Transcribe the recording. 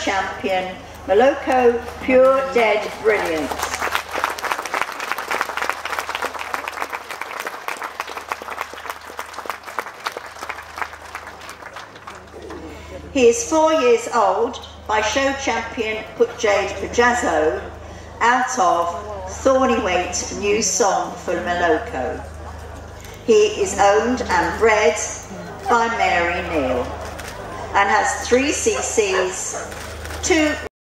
champion, Moloko Pure Dead Brilliance. He is 4 years old by show champion Jade Pajazzo out of Thorny Weight New Song for Moloko. He is owned and bred by Mary Neal and has 3 CCs, 2